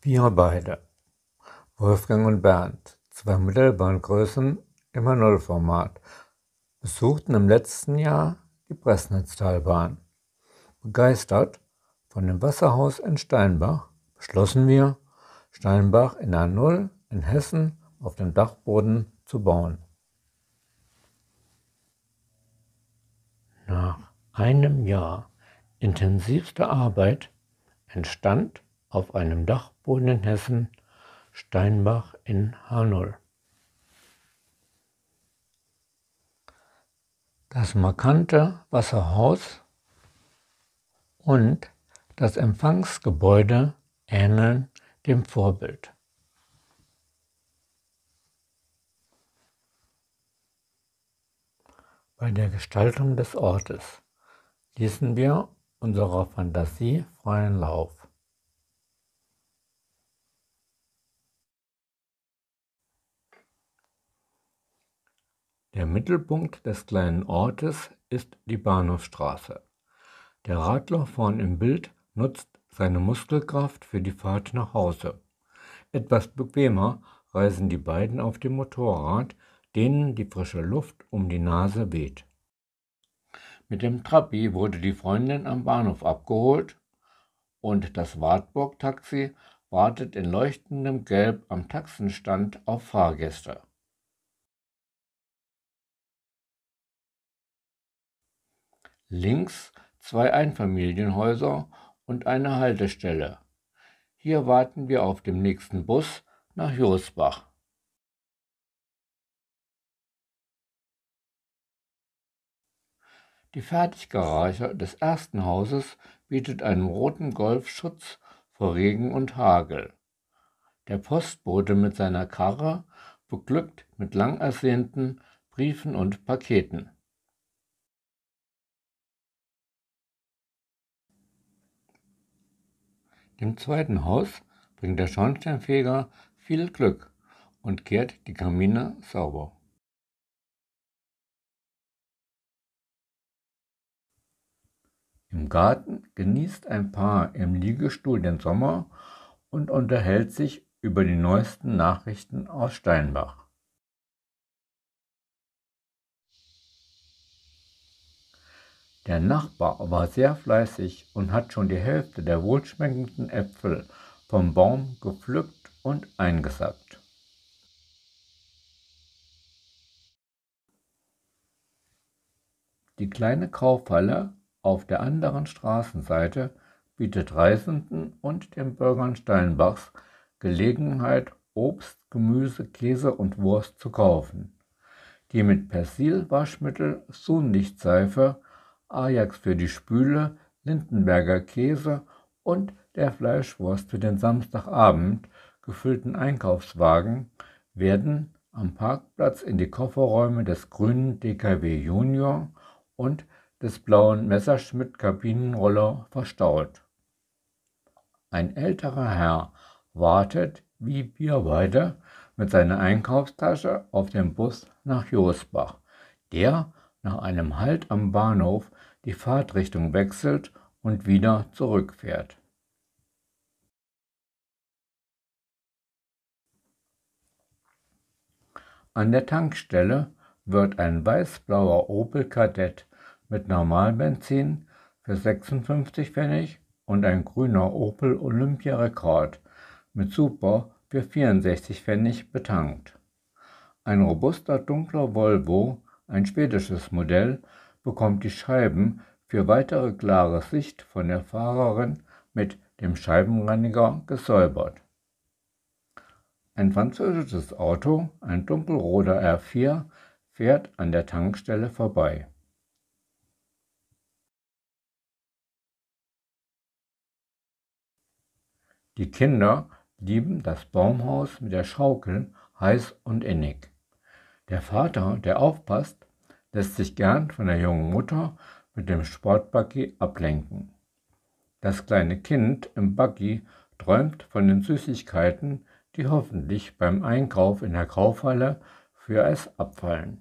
Wir beide, Wolfgang und Bernd, zwei Modellbahngrößen im H0-Format, besuchten im letzten Jahr die Bressnitztalbahn. Begeistert von dem Wasserhaus in Steinbach beschlossen wir, Steinbach in H0 in Hessen auf dem Dachboden zu bauen. Nach einem Jahr intensivster Arbeit entstand auf einem Dachboden in Hessen Steinbach in H0. Das markante Wasserhaus und das Empfangsgebäude ähneln dem Vorbild. Bei der Gestaltung des Ortes ließen wir unserer Fantasie freien Lauf. Der Mittelpunkt des kleinen Ortes ist die Bahnhofstraße. Der Radler vorn im Bild nutzt seine Muskelkraft für die Fahrt nach Hause. Etwas bequemer reisen die beiden auf dem Motorrad, denen die frische Luft um die Nase weht. Mit dem Trabi wurde die Freundin am Bahnhof abgeholt und das Wartburg-Taxi wartet in leuchtendem Gelb am Taxenstand auf Fahrgäste. Links zwei Einfamilienhäuser und eine Haltestelle. Hier warten wir auf dem nächsten Bus nach Josbach. Die Fertiggarage des ersten Hauses bietet einem roten Golf Schutz vor Regen und Hagel. Der Postbote mit seiner Karre beglückt mit lang ersehnten Briefen und Paketen. Dem zweiten Haus bringt der Schornsteinfeger viel Glück und kehrt die Kamine sauber. Im Garten genießt ein Paar im Liegestuhl den Sommer und unterhält sich über die neuesten Nachrichten aus Steinbach. Der Nachbar war sehr fleißig und hat schon die Hälfte der wohlschmeckenden Äpfel vom Baum gepflückt und eingesackt. Die kleine Kaufhalle auf der anderen Straßenseite bietet Reisenden und den Bürgern Steinbachs Gelegenheit, Obst, Gemüse, Käse und Wurst zu kaufen. Die mit Persil-Waschmittel, Sunlichtseife, Ajax für die Spüle, Lindenberger Käse und der Fleischwurst für den Samstagabend gefüllten Einkaufswagen werden am Parkplatz in die Kofferräume des grünen DKW Junior und des blauen Messerschmitt-Kabinenroller verstaut. Ein älterer Herr wartet, wie wir beide, mit seiner Einkaufstasche auf dem Bus nach Josbach, der nach einem Halt am Bahnhof die Fahrtrichtung wechselt und wieder zurückfährt. An der Tankstelle wird ein weiß-blauer Opel Kadett mit Normalbenzin für 56 Pfennig und ein grüner Opel Olympia Rekord mit Super für 64 Pfennig betankt. Ein robuster dunkler Volvo, ein schwedisches Modell, bekommt die Scheiben für weitere klare Sicht von der Fahrerin mit dem Scheibenreiniger gesäubert. Ein französisches Auto, ein dunkelroter R4, fährt an der Tankstelle vorbei. Die Kinder lieben das Baumhaus mit der Schaukel heiß und innig. Der Vater, der aufpasst, lässt sich gern von der jungen Mutter mit dem Sportbuggy ablenken. Das kleine Kind im Buggy träumt von den Süßigkeiten, die hoffentlich beim Einkauf in der Kaufhalle für es abfallen.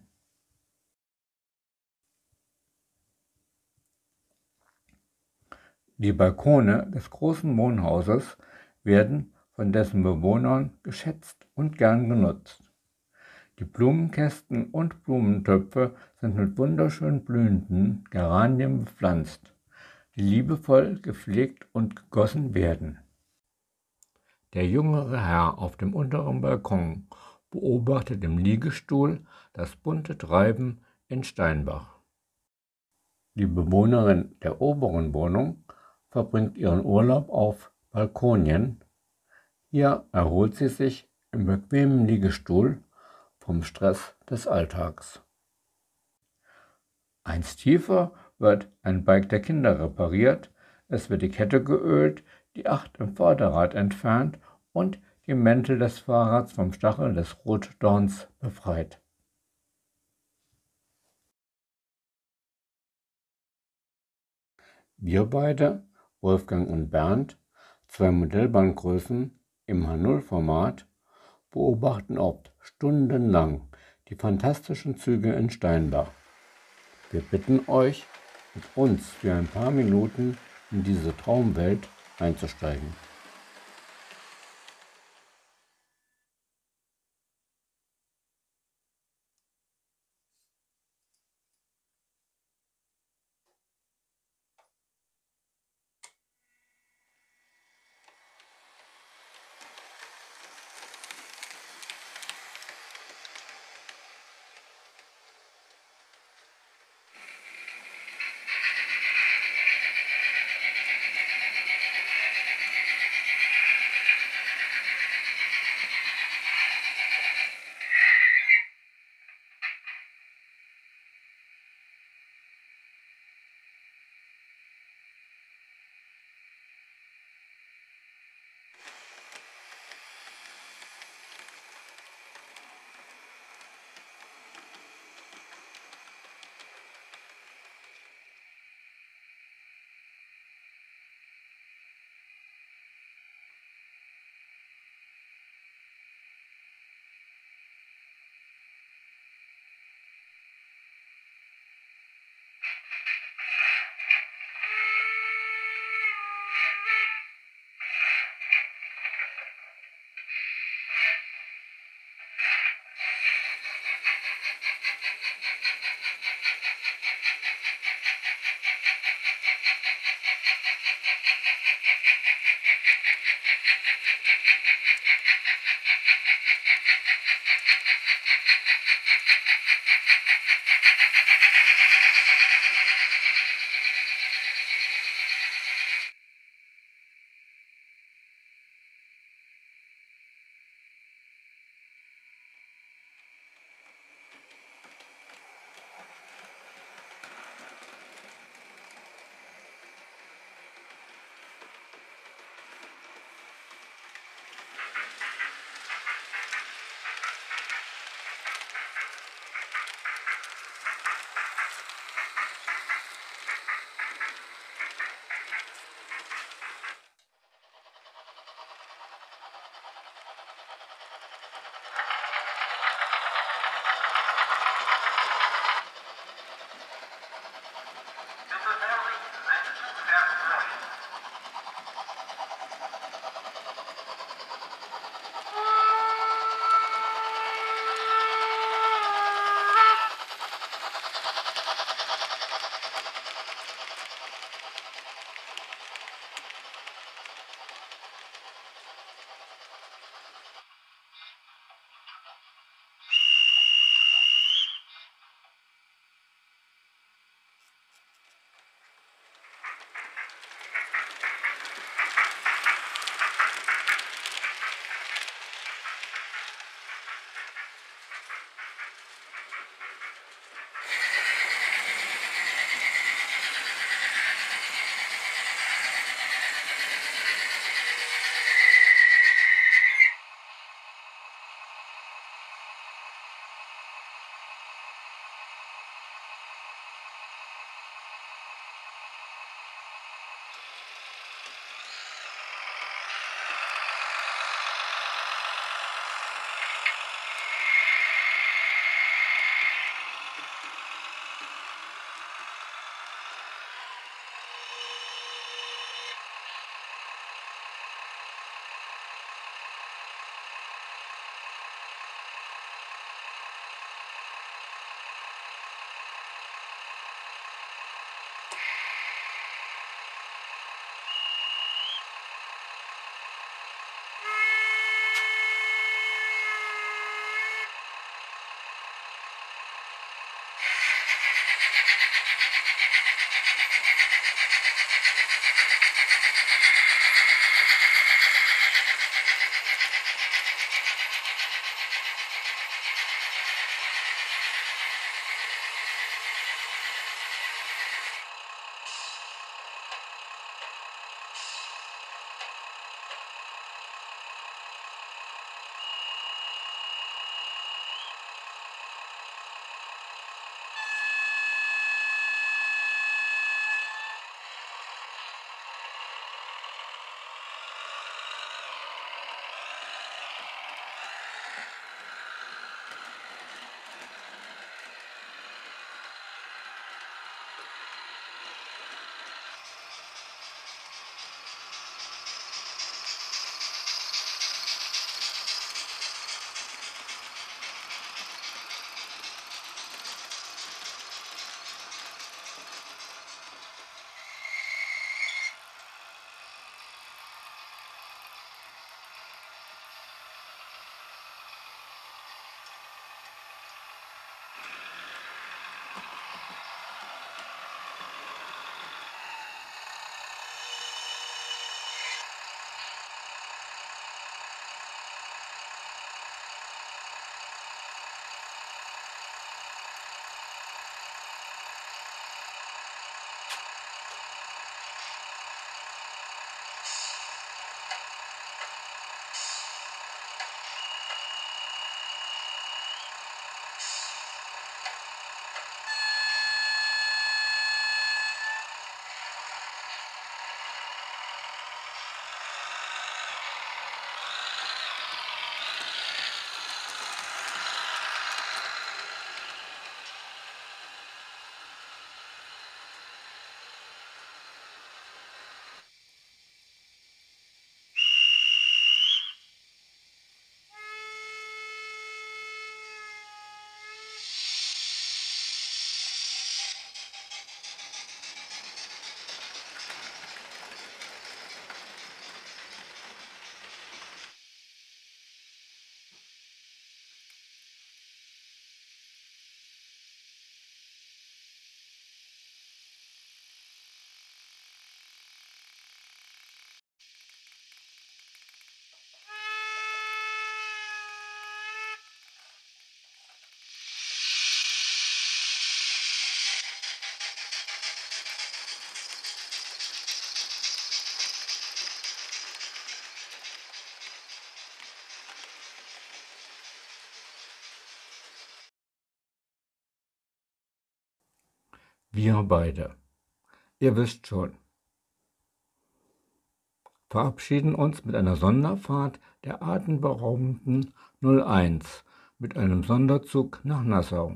Die Balkone des großen Wohnhauses werden von dessen Bewohnern geschätzt und gern genutzt. Die Blumenkästen und Blumentöpfe sind mit wunderschön blühenden Geranien bepflanzt, die liebevoll gepflegt und gegossen werden. Der jüngere Herr auf dem unteren Balkon beobachtet im Liegestuhl das bunte Treiben in Steinbach. Die Bewohnerin der oberen Wohnung verbringt ihren Urlaub auf Balkonien. Hier erholt sie sich im bequemen Liegestuhl vom Stress des Alltags. Eins tiefer wird ein Bike der Kinder repariert, es wird die Kette geölt, die Acht im Vorderrad entfernt und die Mäntel des Fahrrads vom Stachel des Rotdorns befreit. Wir beide, Wolfgang und Bernd, zwei Modellbahngrößen im H0-Format, beobachten oft stundenlang die fantastischen Züge in Steinbach. Wir bitten euch, mit uns für ein paar Minuten in diese Traumwelt einzusteigen. Wir beide, ihr wisst schon, verabschieden uns mit einer Sonderfahrt der atemberaubenden 01 mit einem Sonderzug nach Nassau.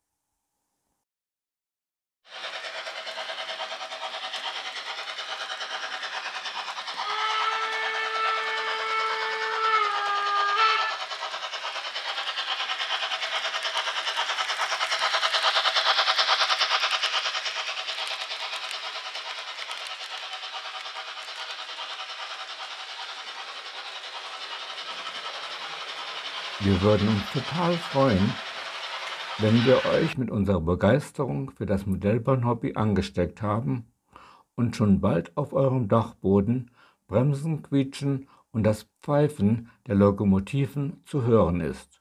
Wir würden uns total freuen, wenn wir euch mit unserer Begeisterung für das Modellbahnhobby angesteckt haben und schon bald auf eurem Dachboden Bremsen quietschen und das Pfeifen der Lokomotiven zu hören ist.